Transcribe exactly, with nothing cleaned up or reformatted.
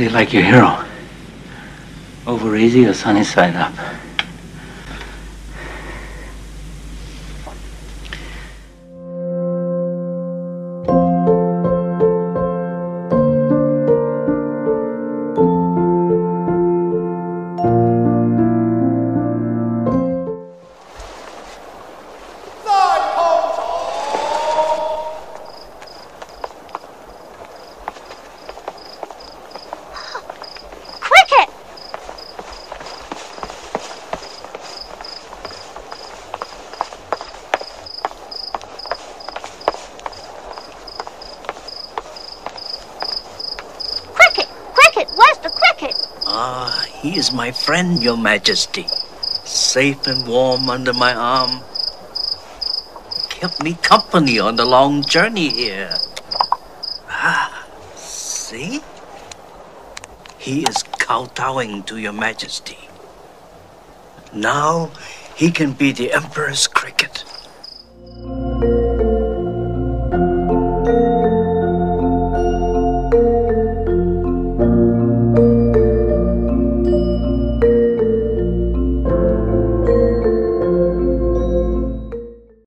do you like your hero? Over easy or sunny side up? Ah, he is my friend, Your Majesty. Safe and warm under my arm. Kept me company on the long journey here. Ah, see? He is kowtowing to Your Majesty. Now he can be the Emperor's cricket.